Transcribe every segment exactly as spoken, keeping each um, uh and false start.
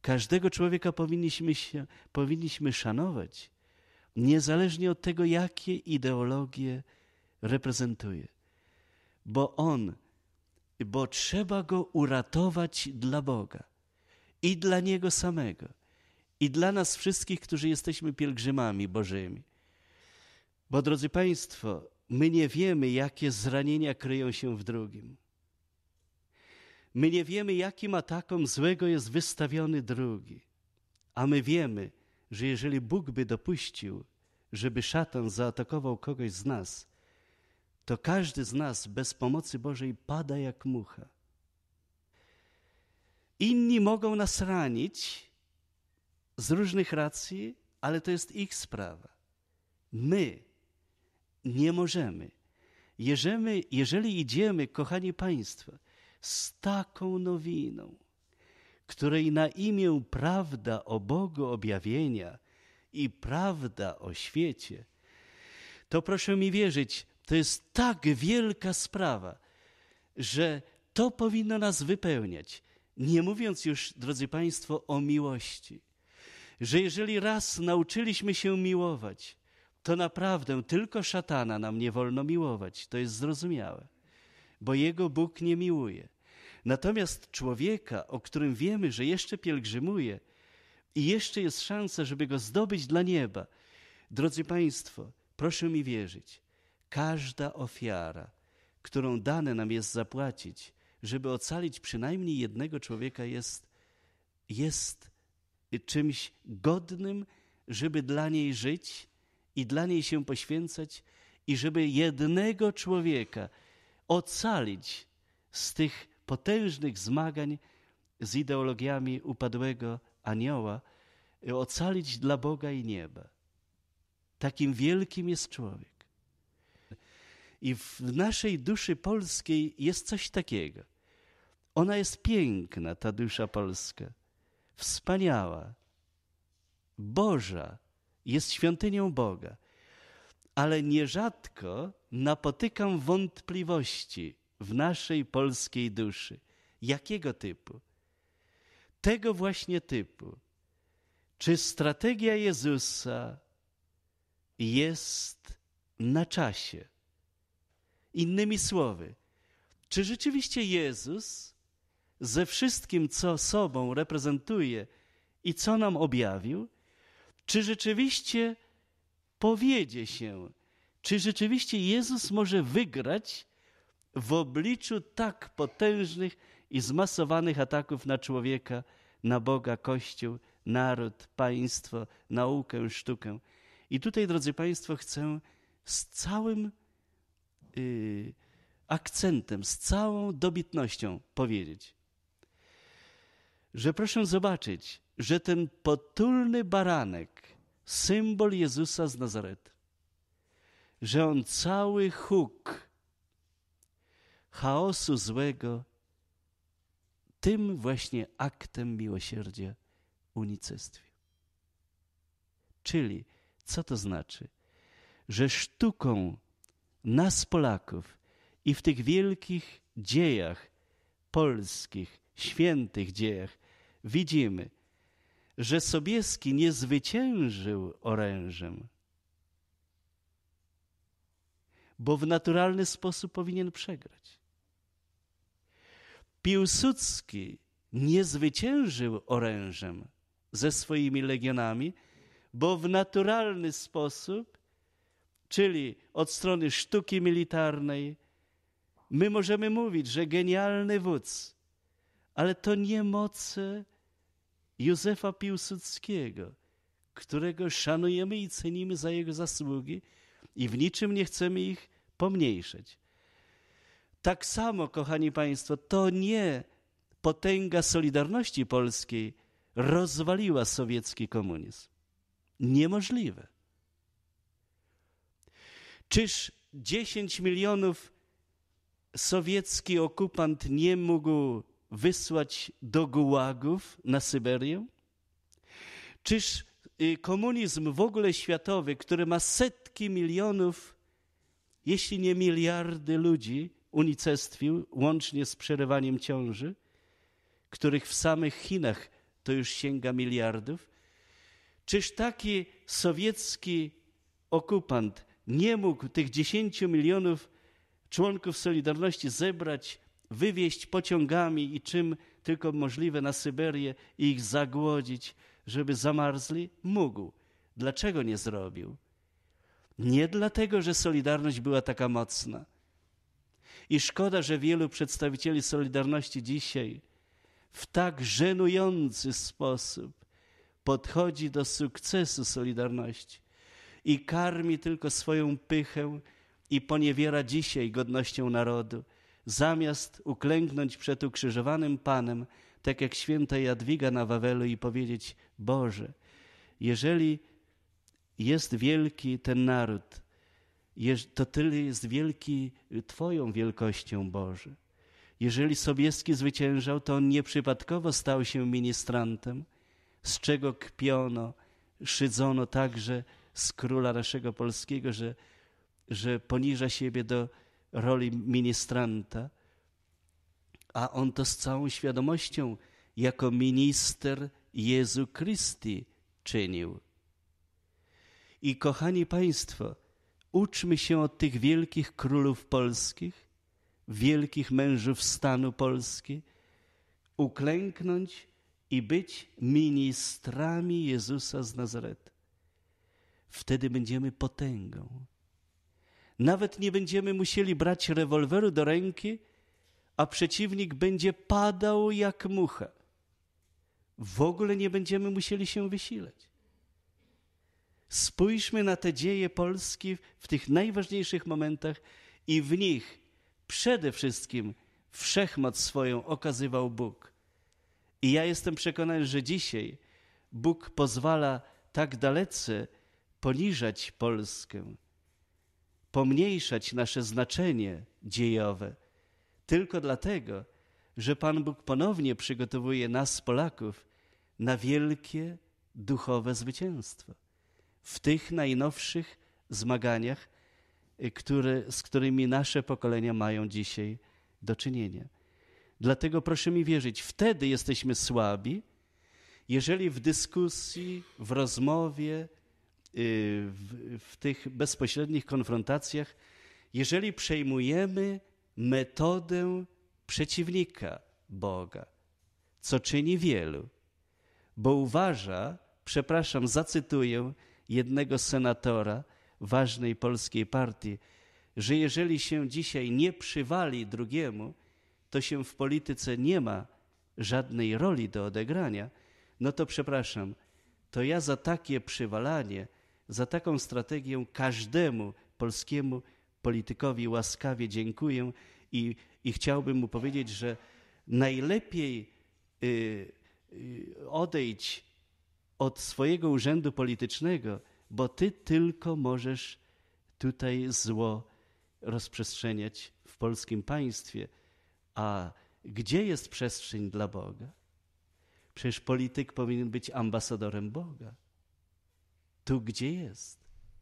Każdego człowieka powinniśmy, się, powinniśmy szanować, niezależnie od tego, jakie ideologie reprezentuje. Bo on, bo trzeba go uratować dla Boga i dla Niego samego i dla nas wszystkich, którzy jesteśmy pielgrzymami Bożymi. Bo, drodzy Państwo, my nie wiemy, jakie zranienia kryją się w drugim. My nie wiemy, jakim atakom złego jest wystawiony drugi. A my wiemy, że jeżeli Bóg by dopuścił, żeby szatan zaatakował kogoś z nas, to każdy z nas bez pomocy Bożej pada jak mucha. Inni mogą nas ranić z różnych racji, ale to jest ich sprawa. My nie możemy. Jeżeli, jeżeli idziemy, kochani Państwo, z taką nowiną, której na imię prawda o Bogu objawienia i prawda o świecie, to proszę mi wierzyć, to jest tak wielka sprawa, że to powinno nas wypełniać. Nie mówiąc już, drodzy Państwo, o miłości, że jeżeli raz nauczyliśmy się miłować, to naprawdę tylko szatana nam nie wolno miłować. To jest zrozumiałe, bo jego Bóg nie miłuje. Natomiast człowieka, o którym wiemy, że jeszcze pielgrzymuje i jeszcze jest szansa, żeby go zdobyć dla nieba, drodzy Państwo, proszę mi wierzyć, każda ofiara, którą dane nam jest zapłacić, żeby ocalić przynajmniej jednego człowieka, jest, jest czymś godnym, żeby dla niej żyć i dla niej się poświęcać i żeby jednego człowieka ocalić z tych potężnych zmagań z ideologiami upadłego anioła, ocalić dla Boga i nieba. Takim wielkim jest człowiek. I w naszej duszy polskiej jest coś takiego. Ona jest piękna, ta dusza polska, wspaniała, Boża, jest świątynią Boga, ale nierzadko napotykam wątpliwości w naszej polskiej duszy. Jakiego typu? Tego właśnie typu. Czy strategia Jezusa jest na czasie? Innymi słowy, czy rzeczywiście Jezus ze wszystkim, co sobą reprezentuje i co nam objawił, czy rzeczywiście powiedzie się, czy rzeczywiście Jezus może wygrać w obliczu tak potężnych i zmasowanych ataków na człowieka, na Boga, Kościół, naród, państwo, naukę, sztukę. I tutaj, drodzy Państwo, chcę z całym yy, akcentem, z całą dobitnością powiedzieć, że proszę zobaczyć, że ten potulny baranek, symbol Jezusa z Nazaretu, że on cały huk chaosu złego tym właśnie aktem miłosierdzia unicestwił. Czyli, co to znaczy? Że sztuką nas Polaków i w tych wielkich dziejach polskich, świętych dziejach widzimy, że Sobieski nie zwyciężył orężem, bo w naturalny sposób powinien przegrać. Piłsudski nie zwyciężył orężem ze swoimi legionami, bo w naturalny sposób, czyli od strony sztuki militarnej, my możemy mówić, że genialny wódz, ale to nie moce Józefa Piłsudskiego, którego szanujemy i cenimy za jego zasługi i w niczym nie chcemy ich pomniejszać. Tak samo, kochani Państwo, to nie potęga Solidarności Polskiej rozwaliła sowiecki komunizm. Niemożliwe. Czyż dziesięć milionów sowiecki okupant nie mógł wysłać do gułagów na Syberię? Czyż komunizm w ogóle światowy, który ma setki milionów, jeśli nie miliardy ludzi, unicestwił, łącznie z przerywaniem ciąży, których w samych Chinach to już sięga miliardów. Czyż taki sowiecki okupant nie mógł tych dziesięciu milionów członków Solidarności zebrać, wywieźć pociągami i czym tylko możliwe na Syberię i ich zagłodzić, żeby zamarzli? Mógł. Dlaczego nie zrobił? Nie dlatego, że Solidarność była taka mocna. I szkoda, że wielu przedstawicieli Solidarności dzisiaj w tak żenujący sposób podchodzi do sukcesu Solidarności i karmi tylko swoją pychę i poniewiera dzisiaj godnością narodu, zamiast uklęknąć przed ukrzyżowanym Panem, tak jak święta Jadwiga na Wawelu i powiedzieć: Boże, jeżeli jest wielki ten naród, to tyle jest wielki Twoją wielkością, Boże. Jeżeli Sobieski zwyciężał, to on nieprzypadkowo stał się ministrantem, z czego kpiono, szydzono także z króla naszego polskiego, że, że poniża siebie do roli ministranta, a on to z całą świadomością jako minister Jezu Chrysti czynił. I kochani Państwo, uczmy się od tych wielkich królów polskich, wielkich mężów stanu Polski, uklęknąć i być ministrami Jezusa z Nazaretu. Wtedy będziemy potęgą. Nawet nie będziemy musieli brać rewolweru do ręki, a przeciwnik będzie padał jak mucha. W ogóle nie będziemy musieli się wysilać. Spójrzmy na te dzieje Polski w tych najważniejszych momentach i w nich przede wszystkim wszechmoc swoją okazywał Bóg. I ja jestem przekonany, że dzisiaj Bóg pozwala tak dalece poniżać Polskę, pomniejszać nasze znaczenie dziejowe, tylko dlatego, że Pan Bóg ponownie przygotowuje nas, Polaków, na wielkie duchowe zwycięstwo w tych najnowszych zmaganiach, które, z którymi nasze pokolenia mają dzisiaj do czynienia. Dlatego proszę mi wierzyć, wtedy jesteśmy słabi, jeżeli w dyskusji, w rozmowie, w, w tych bezpośrednich konfrontacjach, jeżeli przejmujemy metodę przeciwnika Boga, co czyni wielu, bo uważa, przepraszam, zacytuję jednego senatora ważnej polskiej partii, że jeżeli się dzisiaj nie przywali drugiemu, to się w polityce nie ma żadnej roli do odegrania, no to przepraszam, to ja za takie przywalanie, za taką strategię każdemu polskiemu politykowi łaskawie dziękuję i, i chciałbym mu powiedzieć, że najlepiej y, y, odejdź od swojego urzędu politycznego, bo ty tylko możesz tutaj zło rozprzestrzeniać w polskim państwie. A gdzie jest przestrzeń dla Boga? Przecież polityk powinien być ambasadorem Boga. Tu, gdzie jest.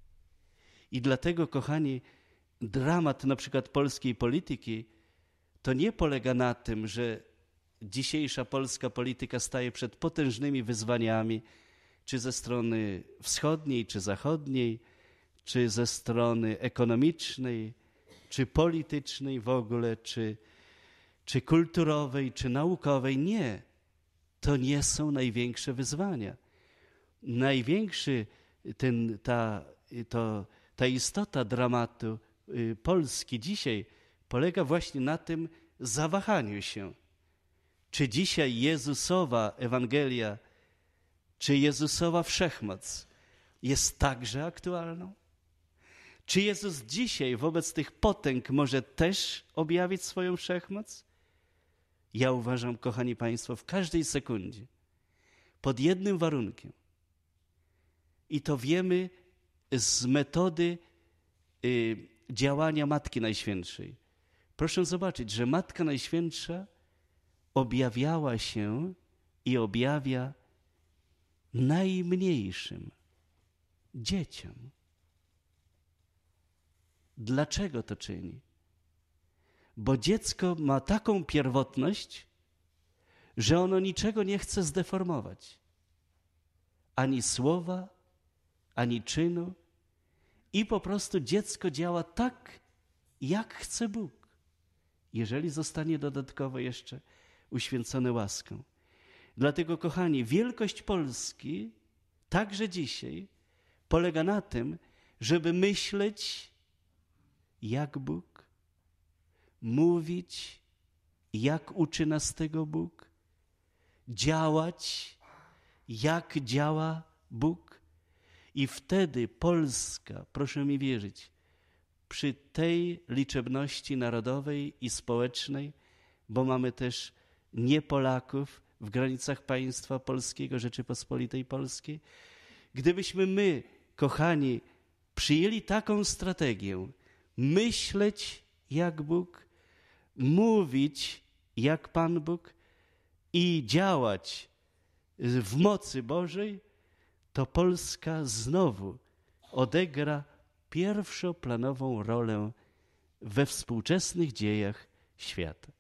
I dlatego, kochani, dramat na przykład polskiej polityki to nie polega na tym, że dzisiejsza polska polityka staje przed potężnymi wyzwaniami, czy ze strony wschodniej, czy zachodniej, czy ze strony ekonomicznej, czy politycznej w ogóle, czy, czy kulturowej, czy naukowej. Nie. To nie są największe wyzwania. Największy ten, ta, to, ta istota dramatu Polski dzisiaj polega właśnie na tym zawahaniu się. Czy dzisiaj Jezusowa Ewangelia, czy Jezusowa wszechmoc jest także aktualną? Czy Jezus dzisiaj wobec tych potęg może też objawić swoją wszechmoc? Ja uważam, kochani Państwo, w każdej sekundzie, pod jednym warunkiem. I to wiemy z metody y, działania Matki Najświętszej. Proszę zobaczyć, że Matka Najświętsza objawiała się i objawia najmniejszym dzieciom. Dlaczego to czyni? Bo dziecko ma taką pierwotność, że ono niczego nie chce zdeformować. Ani słowa, ani czynu. I po prostu dziecko działa tak, jak chce Bóg, jeżeli zostanie dodatkowo jeszcze uświęcone łaską. Dlatego, kochani, wielkość Polski, także dzisiaj, polega na tym, żeby myśleć jak Bóg, mówić jak uczy nas tego Bóg, działać jak działa Bóg. I wtedy Polska, proszę mi wierzyć, przy tej liczebności narodowej i społecznej, bo mamy też nie Polaków w granicach państwa polskiego, Rzeczypospolitej Polskiej, gdybyśmy my, kochani, przyjęli taką strategię, myśleć jak Bóg, mówić jak Pan Bóg i działać w mocy Bożej, to Polska znowu odegra pierwszoplanową rolę we współczesnych dziejach świata.